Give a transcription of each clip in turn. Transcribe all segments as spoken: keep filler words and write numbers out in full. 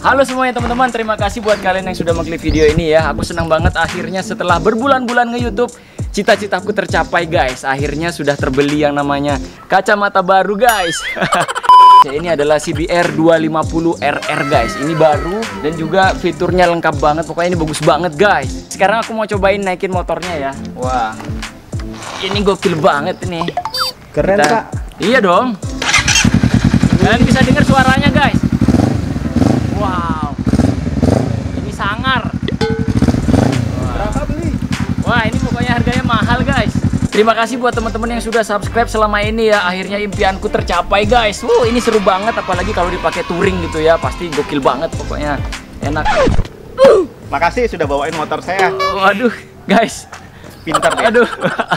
Halo semuanya teman-teman, terima kasih buat kalian yang sudah mengklik video ini ya. Aku senang banget akhirnya setelah berbulan-bulan nge-YouTube, cita-citaku tercapai guys. Akhirnya sudah terbeli yang namanya kacamata baru guys. Ini adalah C B R dua lima nol R R guys. Ini baru dan juga fiturnya lengkap banget. Pokoknya ini bagus banget guys. Sekarang aku mau cobain naikin motornya ya. Wah, ini gokil banget ini. Keren Kita... Kak. Iya dong. Kalian bisa dengar suaranya guys. Wow, ini sangar. Wah. Berapa beli? Wah, ini pokoknya harganya mahal guys. Terima kasih buat teman-teman yang sudah subscribe selama ini ya. Akhirnya impianku tercapai guys. Wow, ini seru banget apalagi kalau dipakai touring gitu ya. Pasti gokil banget pokoknya. Enak. Uh. Makasih sudah bawain motor saya. Waduh, guys. Pintar deh. Aduh.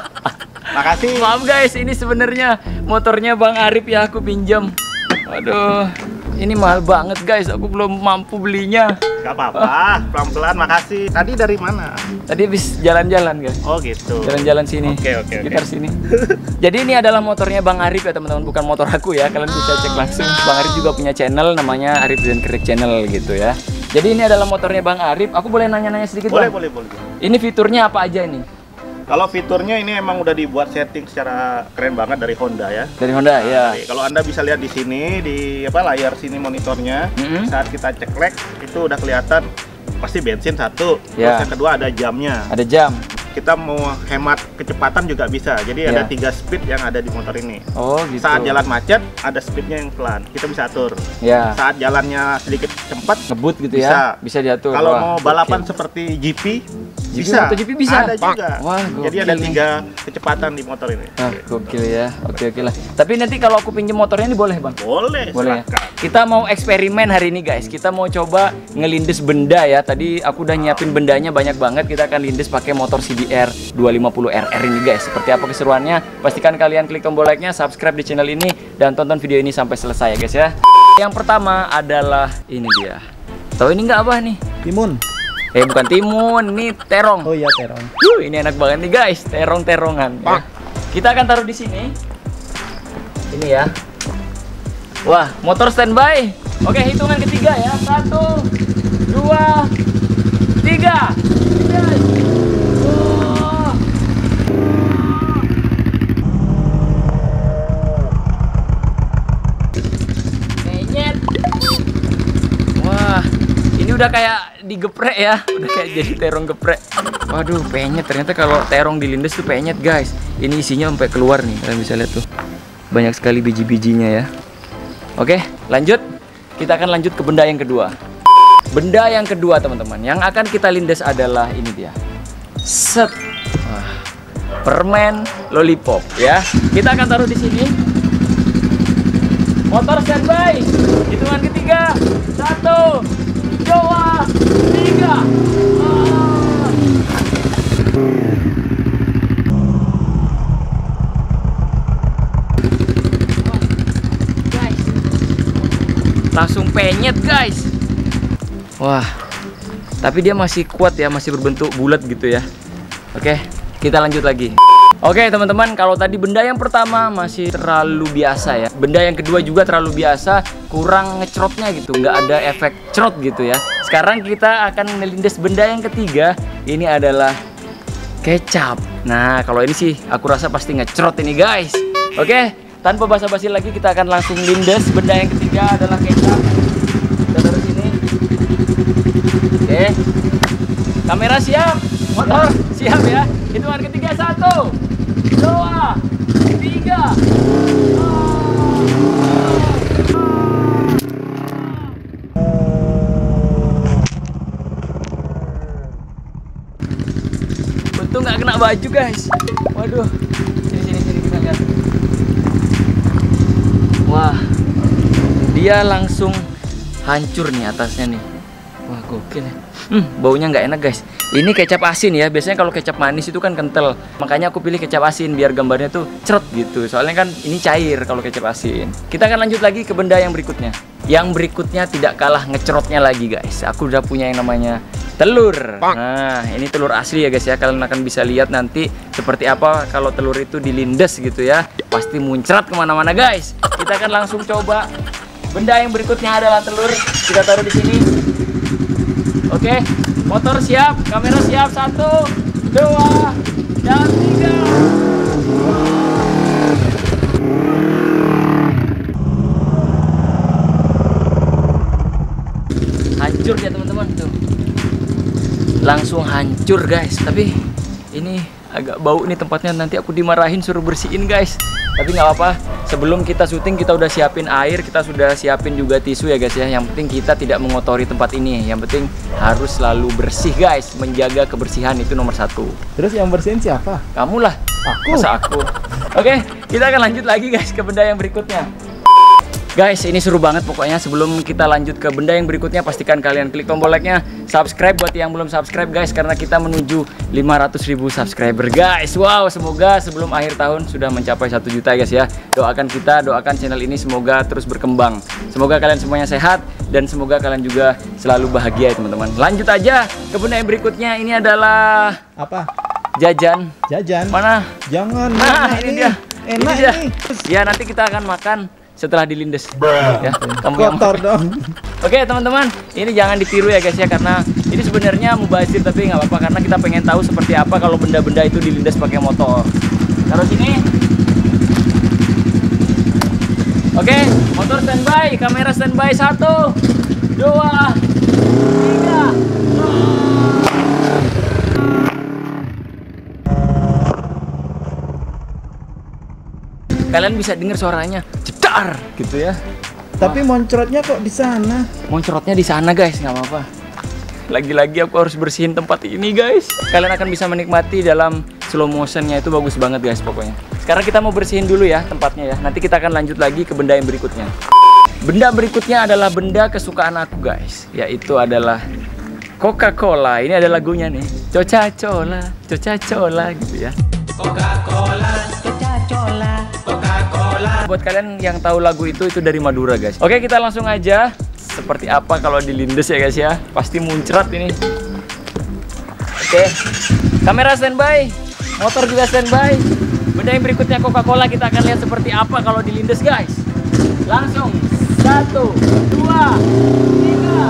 Makasih. Maaf guys, ini sebenarnya motornya Bang Arif ya, aku pinjam. Aduh, ini mahal banget guys. Aku belum mampu belinya. Gak apa-apa, pelan-pelan. Makasih. Tadi dari mana? Tadi habis jalan-jalan guys. Oh gitu. Jalan-jalan sini. Oke oke oke. Sekitar sini. Jadi ini adalah motornya Bang Arif ya teman-teman, bukan motor aku ya. Kalian bisa cek langsung. Bang Arif juga punya channel namanya Arif dan Krik Channel gitu ya. Jadi ini adalah motornya Bang Arif. Aku boleh nanya-nanya sedikit Boleh Bang? boleh boleh. Ini fiturnya apa aja ini? Kalau fiturnya ini emang udah dibuat setting secara keren banget dari Honda ya. Dari Honda ya. Jadi, kalau Anda bisa lihat di sini di apa layar sini monitornya, Mm-hmm. saat kita cek lek itu udah kelihatan pasti bensin satu. Ya. Terus yang kedua ada jamnya. Ada jam. Kita mau hemat kecepatan juga bisa. Jadi Ya. ada tiga speed yang ada di motor ini. Oh gitu. Saat jalan macet ada speednya yang pelan, kita bisa atur. Ya. Saat jalannya sedikit cepat Ngebut gitu bisa. ya. Bisa diatur. Kalau Wah, mau balapan gokil. seperti G P G P, bisa. MotoGP bisa? Ada juga. Wah, Jadi gokil ada nih. tiga kecepatan di motor ini. Ah, gokil ya. Oke oke lah. Tapi nanti kalau aku pinjam motornya ini boleh Bang? Boleh, Boleh ya. silakan. Kita mau eksperimen hari ini guys. Kita mau coba ngelindes benda ya. Tadi aku udah nyiapin bendanya banyak banget. Kita akan lindes pakai motor C B R dua lima nol R R ini guys. Seperti apa keseruannya? Pastikan kalian klik tombol like-nya, subscribe di channel ini dan tonton video ini sampai selesai ya guys ya. Yang pertama adalah ini dia. Tahu ini nggak apa nih? Timun. Eh bukan timun, ini terong. Oh iya, terong. Wuh, ini enak banget nih guys, terong-terongan. Ya. Kita akan taruh di sini. Ini ya. Wah, motor standby. Oke, hitungan ketiga ya. Satu, dua, tiga. Yes. Wah. Penyet. Wah, ini udah kayak digeprek ya, udah kayak jadi terong geprek. Waduh, penyet. Ternyata kalau terong dilindes tuh penyet guys. Ini isinya sampai keluar nih, kalian bisa lihat tuh. Banyak sekali biji-bijinya ya. Oke, lanjut. Kita akan lanjut ke benda yang kedua. Benda yang kedua teman-teman, yang akan kita lindes adalah ini dia. Set. Wah, permen lollipop ya. Kita akan taruh di sini. Motor standby. Hitungan ketiga. Satu, dua, tiga. Ah. Guys, langsung penyet guys. Wah, tapi dia masih kuat ya, masih berbentuk bulat gitu ya. Oke, kita lanjut lagi. Oke teman-teman, kalau tadi benda yang pertama masih terlalu biasa ya. Benda yang kedua juga terlalu biasa, kurang ngecrotnya gitu, nggak ada efek cerot gitu ya. Sekarang kita akan melindes benda yang ketiga. Ini adalah kecap. Nah kalau ini sih aku rasa pasti ngecrot ini guys. Oke, tanpa basa-basi lagi kita akan langsung lindes. Benda yang ketiga adalah kecap. Kita taruh sini. Oke, kamera siap, motor siap ya. Hitungan ketiga, satu, dua, tiga. Untung nggak kena baju guys. Waduh, sini sini sini kita lihat. Wah, dia langsung hancur nih atasnya nih. Wah gokil ya. Hmm, baunya nggak enak guys. Ini kecap asin ya. Biasanya kalau kecap manis itu kan kental. Makanya aku pilih kecap asin biar gambarnya tuh cerot gitu. Soalnya kan ini cair kalau kecap asin. Kita akan lanjut lagi ke benda yang berikutnya. Yang berikutnya tidak kalah ngecerotnya lagi guys. Aku udah punya yang namanya telur. Nah, ini telur asli ya guys ya. Kalian akan bisa lihat nanti seperti apa kalau telur itu dilindes gitu ya. Pasti muncrat kemana-mana guys. Kita akan langsung coba benda yang berikutnya adalah telur. Kita taruh di sini. Oke, motor siap, kamera siap. Satu, dua, dan tiga. Hancur ya teman-teman tuh. Langsung hancur guys. Tapi ini agak bau nih tempatnya. Nanti aku dimarahin suruh bersihin guys. Tapi nggak apa-apa. Sebelum kita syuting kita udah siapin air, kita sudah siapin juga tisu ya guys ya. Yang penting kita tidak mengotori tempat ini. Yang penting harus selalu bersih guys. Menjaga kebersihan itu nomor satu. Terus yang bersihin siapa? Kamu lah. Aku. Masa aku. Oke, kita akan lanjut lagi guys ke benda yang berikutnya. Guys, ini seru banget pokoknya. Sebelum kita lanjut ke benda yang berikutnya, pastikan kalian klik tombol like-nya, subscribe buat yang belum subscribe guys, karena kita menuju lima ratus ribu subscriber guys. Wow, semoga sebelum akhir tahun sudah mencapai satu juta guys ya. Doakan kita, doakan channel ini semoga terus berkembang. Semoga kalian semuanya sehat dan semoga kalian juga selalu bahagia ya teman-teman. Lanjut aja ke benda yang berikutnya. Ini adalah apa? Jajan. Jajan. Mana? Jangan. Nah, ini dia. Enak ini dia. ini. Ya, nanti kita akan makan setelah dilindes. Ya, kamu yang kotor dong. Oke teman-teman, ini jangan ditiru ya guys ya, karena ini sebenarnya mubazir tapi nggak apa-apa, karena kita pengen tahu seperti apa kalau benda-benda itu dilindes pakai motor. Taruh sini. Oke, motor standby, kamera standby. Satu, dua, tiga. Kalian bisa dengar suaranya, jedar gitu ya. Tapi moncrotnya kok di sana? Moncrotnya di sana guys, nggak apa-apa. Lagi-lagi aku harus bersihin tempat ini guys. Kalian akan bisa menikmati dalam slow motionnya, itu bagus banget guys pokoknya. Sekarang kita mau bersihin dulu ya tempatnya ya. Nanti kita akan lanjut lagi ke benda yang berikutnya. Benda berikutnya adalah benda kesukaan aku guys, yaitu adalah Coca-Cola. Ini ada lagunya nih, Coca-Cola, Coca-Cola gitu ya. Coca-Cola, Coca-Cola, Coca-Cola. Buat kalian yang tahu lagu itu, itu dari Madura guys. Oke, kita langsung aja. Seperti apa kalau dilindes ya guys ya. Pasti muncrat ini. Oke, kamera standby, motor juga standby. Benda yang berikutnya Coca-Cola, kita akan lihat seperti apa kalau dilindes guys. Langsung, satu, dua, tiga.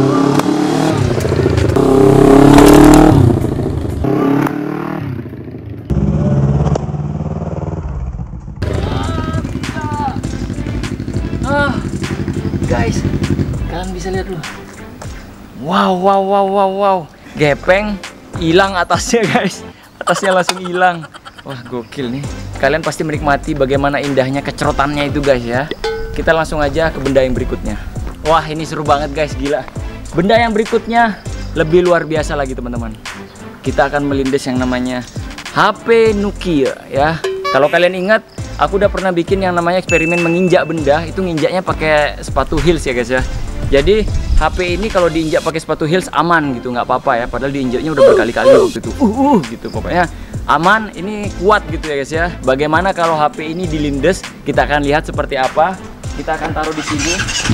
Ah, guys, kalian bisa lihat dulu. Wow, wow, wow, wow, wow. Gepeng, hilang atasnya guys. Atasnya langsung hilang. Wah, gokil nih. Kalian pasti menikmati bagaimana indahnya kecerotannya itu guys ya. Kita langsung aja ke benda yang berikutnya. Wah, ini seru banget guys, gila. Benda yang berikutnya lebih luar biasa lagi teman-teman. Kita akan melindes yang namanya H P Nokia ya. Kalau kalian ingat, aku udah pernah bikin yang namanya eksperimen menginjak benda. Itu nginjaknya pakai sepatu heels ya guys ya. Jadi H P ini kalau diinjak pakai sepatu heels aman gitu, nggak apa-apa ya. Padahal diinjaknya udah berkali-kali waktu itu. Uh, uh gitu pokoknya aman, ini kuat gitu ya guys ya. Bagaimana kalau H P ini dilindes? Kita akan lihat seperti apa. Kita akan taruh di sini.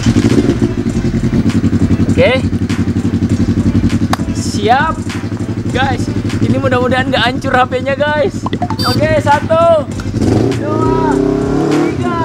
Oke. Siap. Guys, ini mudah-mudahan nggak hancur H P-nya guys. Oke, satu, dua, tiga.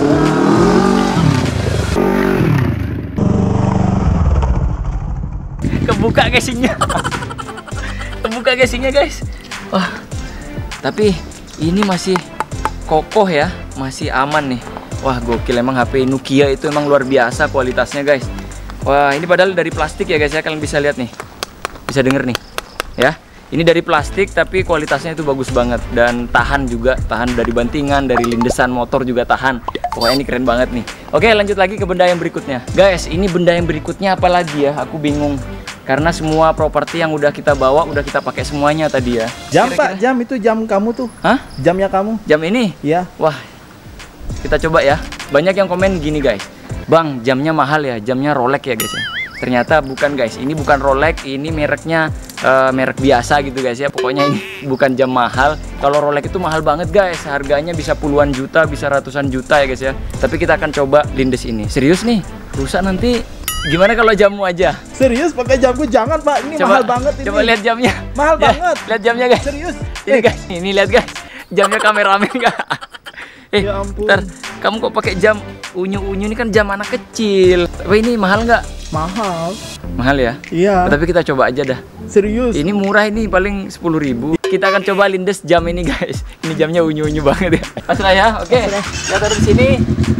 Kebuka casingnya. Kebuka casingnya guys. Wah, tapi ini masih kokoh ya, masih aman nih. Wah, gokil, emang H P Nokia itu emang luar biasa kualitasnya guys. Wah, ini padahal dari plastik ya guys ya, kalian bisa lihat nih. Bisa denger nih ya. Ini dari plastik tapi kualitasnya itu bagus banget dan tahan juga, tahan dari bantingan, dari lindesan motor juga tahan. Pokoknya ini keren banget nih. Oke, lanjut lagi ke benda yang berikutnya. Guys, ini benda yang berikutnya apa lagi ya? Aku bingung. Karena semua properti yang udah kita bawa udah kita pakai semuanya tadi ya. Jam Kira-kira... Pak, jam itu jam kamu tuh. Hah? Jamnya kamu? Jam ini? Iya. Wah, kita coba ya. Banyak yang komen gini guys, Bang, jamnya mahal ya, jamnya Rolex ya guys ya. Ternyata bukan guys, ini bukan Rolex, ini mereknya uh, merek biasa gitu guys ya. Pokoknya ini bukan jam mahal. Kalau Rolex itu mahal banget guys, harganya bisa puluhan juta, bisa ratusan juta ya guys ya. Tapi kita akan coba lindes ini. Serius nih, rusak nanti. Gimana kalau jamu aja? Serius pakai jamku? Jangan Pak, ini coba, mahal banget ini. Coba lihat jamnya. Mahal ya, banget. Lihat jamnya guys. Serius. Ini guys, ini lihat guys. Jamnya kameramen enggak? Eh, ya ampun. Ntar, kamu kok pakai jam unyu-unyu ini kan jam anak kecil. Tapi ini mahal nggak? Mahal. Mahal ya? Iya. Tapi kita coba aja dah. Serius. Ini murah, ini paling sepuluh ribu. Kita akan coba lindes jam ini guys. Ini jamnya unyu-unyu banget ya. Pasrah ya, oke. Kita taruh di sini.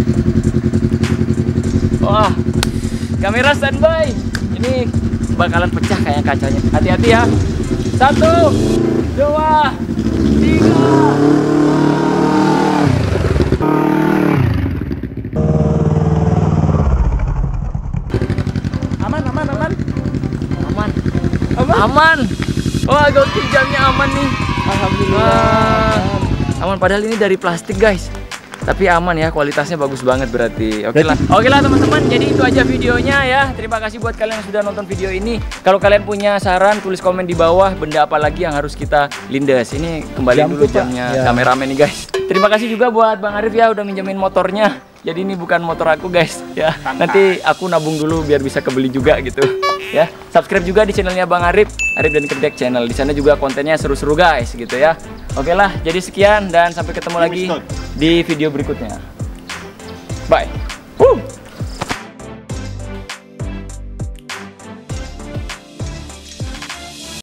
Wah, kamera standby. Ini bakalan pecah kayak kacanya. Hati-hati ya. Satu, dua, tiga. Aman, aman, aman. Aman. Aman. Aman. Wah, gokil, jamnya aman nih. Alhamdulillah. Wah, aman, padahal ini dari plastik guys. Tapi aman ya, kualitasnya bagus banget berarti. Oke lah. Oke lah teman-teman, jadi itu aja videonya ya. Terima kasih buat kalian yang sudah nonton video ini. Kalau kalian punya saran, tulis komen di bawah benda apa lagi yang harus kita lindas. Ini kembali Jam dulu tuh, Pak. jamnya Ya. kameramen nih guys. Terima kasih juga buat Bang Arif ya udah minjemin motornya. Jadi ini bukan motor aku guys ya. Nanti aku nabung dulu biar bisa kebeli juga gitu. Ya, subscribe juga di channelnya Bang Arif, Arif dan Kedek Channel. Di sana juga kontennya seru-seru guys gitu ya. Oke lah, jadi sekian dan sampai ketemu lagi di video berikutnya. Bye. Woo.